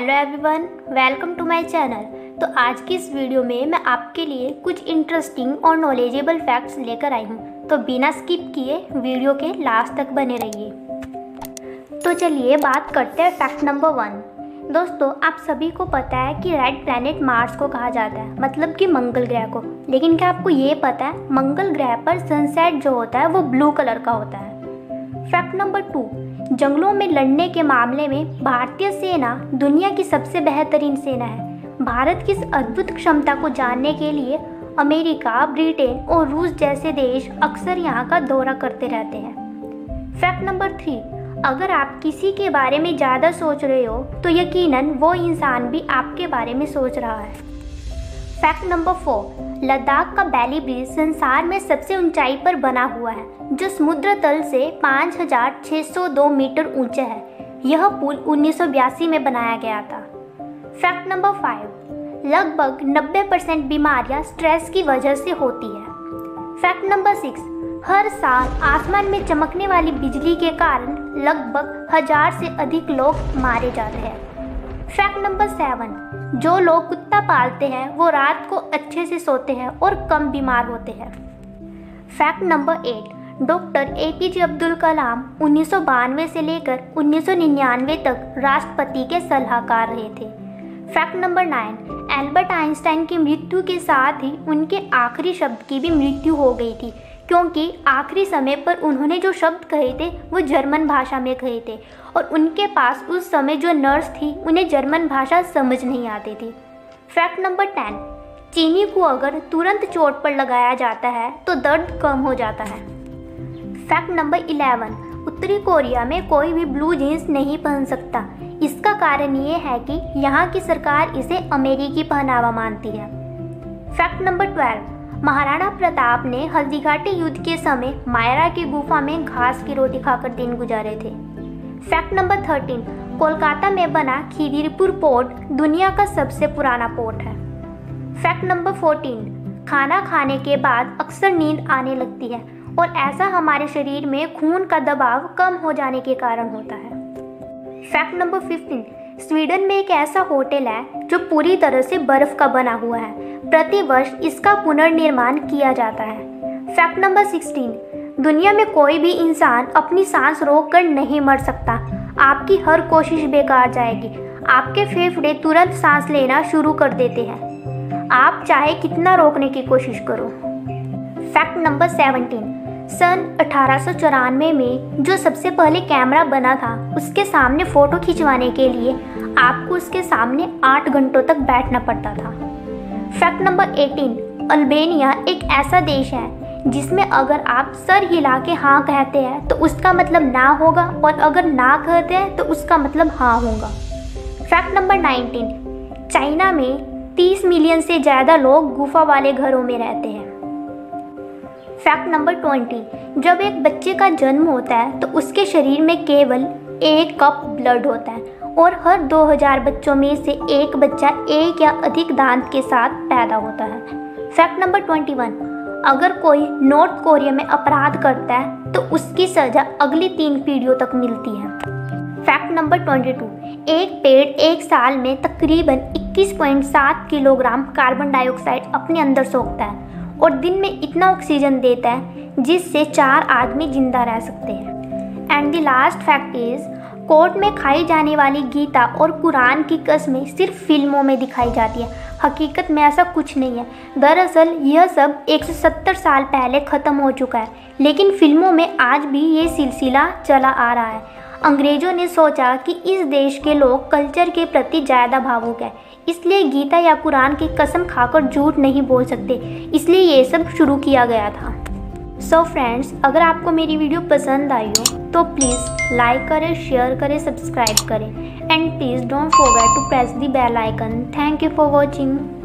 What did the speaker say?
Hello everyone, welcome to my channel. तो आज की इस वीडियो में मैं आपके लिए कुछ इंटरेस्टिंग और नॉलेजेबल फैक्ट्स लेकर आई हूँ। तो बिना स्किप किए वीडियो के लास्ट तक बने रहिए। तो चलिए बात करते हैं फैक्ट नंबर 1। दोस्तों, आप सभी को पता है कि रेड प्लैनेट मार्स को कहा जाता है, मतलब कि मंगल ग्रह को। लेकिन क्या आपको ये पता है मंगल ग्रह पर सनसेट जो होता है वो ब्लू कलर का होता है। फैक्ट नंबर 2, जंगलों में लड़ने के मामले में भारतीय सेना दुनिया की सबसे बेहतरीन सेना है। भारत की इस अद्भुत क्षमता को जानने के लिए अमेरिका, ब्रिटेन और रूस जैसे देश अक्सर यहाँ का दौरा करते रहते हैं। फैक्ट नंबर 3, अगर आप किसी के बारे में ज़्यादा सोच रहे हो तो यकीनन वो इंसान भी आपके बारे में सोच रहा है। फैक्ट नंबर 4, लद्दाख का बैली ब्रिज संसार में सबसे ऊंचाई पर बना हुआ है, जो समुद्र तल से 5602 मीटर ऊंचा है। यह पुल 1982 में बनाया गया था। फैक्ट नंबर 5, लगभग 90% बीमारियां स्ट्रेस की वजह से होती है। फैक्ट नंबर 6, हर साल आसमान में चमकने वाली बिजली के कारण लगभग 1000 से अधिक लोग मारे जाते हैं। फैक्ट नंबर 7, जो लोग कुत्ता पालते हैं वो रात को अच्छे से सोते हैं और कम बीमार होते हैं। Fact number 8, doctor APJ Abdul Kalam 1992 से लेकर 1999 तक राष्ट्रपति के सलाहकार रहे थे। फैक्ट नंबर 9, एल्बर्ट आइंस्टाइन की मृत्यु के साथ ही उनके आखिरी शब्द की भी मृत्यु हो गई थी, क्योंकि आखिरी समय पर उन्होंने जो शब्द कहे थे वो जर्मन भाषा में कहे थे और उनके पास उस समय जो नर्स थी उन्हें जर्मन भाषा समझ नहीं आती थी। फैक्ट नंबर 10, चीनी को अगर तुरंत चोट पर लगाया जाता है तो दर्द कम हो जाता है। फैक्ट नंबर 11, उत्तरी कोरिया में कोई भी ब्लू जीन्स नहीं पहन सकता। इसका कारण ये है कि यहाँ की सरकार इसे अमेरिकी पहनावा मानती है। फैक्ट नंबर 12, महाराणा प्रताप ने हल्दीघाटी युद्ध के समय मायरा की गुफा में घास की रोटी खाकर दिन गुजारे थे। फैक्ट नंबर 13, कोलकाता में बना खिदिरपुर पोर्ट दुनिया का सबसे पुराना पोर्ट है। फैक्ट नंबर 14, खाना खाने के बाद अक्सर नींद आने लगती है और ऐसा हमारे शरीर में खून का दबाव कम हो जाने के कारण होता है। फैक्ट नंबर 15, स्वीडन में एक ऐसा होटल है जो पूरी तरह से बर्फ का बना हुआ है। प्रति वर्ष इसका पुनर्निर्माण किया जाता है। फैक्ट नंबर 16, दुनिया में कोई भी इंसान अपनी सांस रोककर नहीं मर सकता। आपकी हर कोशिश बेकार जाएगी। आपके फेफड़े तुरंत सांस लेना शुरू कर देते हैं, आप चाहे कितना रोकने की कोशिश करो। फैक्ट नंबर 17, सन 1894 में जो सबसे पहले कैमरा बना था उसके सामने फ़ोटो खिंचवाने के लिए आपको उसके सामने 8 घंटों तक बैठना पड़ता था। फैक्ट नंबर 18, अल्बानिया एक ऐसा देश है जिसमें अगर आप सर हिला के हाँ कहते हैं तो उसका मतलब ना होगा और अगर ना कहते हैं तो उसका मतलब हाँ होगा। फैक्ट नंबर 19, चाइना में 30 मिलियन से ज़्यादा लोग गुफा वाले घरों में रहते हैं। फैक्ट नंबर 20, जब एक बच्चे का जन्म होता है तो उसके शरीर में केवल 1 कप ब्लड होता है और हर 2000 बच्चों में से एक बच्चा एक या अधिक दांत के साथ पैदा होता है। फैक्ट नंबर 21, अगर कोई नॉर्थ कोरिया में अपराध करता है तो उसकी सज़ा अगली 3 पीढ़ियों तक मिलती है। फैक्ट नंबर 22, एक पेड़ एक साल में तकरीबन 21.7 किलोग्राम कार्बन डाइऑक्साइड अपने अंदर सोखता है और दिन में इतना ऑक्सीजन देता है जिससे 4 आदमी जिंदा रह सकते हैं। And the last fact is, court में खाई जाने वाली गीता और कुरान की कस्में सिर्फ फिल्मों में दिखाई जाती है। हकीकत में ऐसा कुछ नहीं है। दरअसल यह सब 170 साल पहले ख़त्म हो चुका है, लेकिन फिल्मों में आज भी ये सिलसिला चला आ रहा है। अंग्रेज़ों ने सोचा कि इस देश के लोग कल्चर के प्रति ज़्यादा भावुक है, इसलिए गीता या कुरान की कसम खाकर झूठ नहीं बोल सकते, इसलिए ये सब शुरू किया गया था। सो फ्रेंड्स, अगर आपको मेरी वीडियो पसंद आई हो तो प्लीज़ लाइक करें, शेयर करें, सब्सक्राइब करें and please don't forget to press the bell icon. Thank you for watching.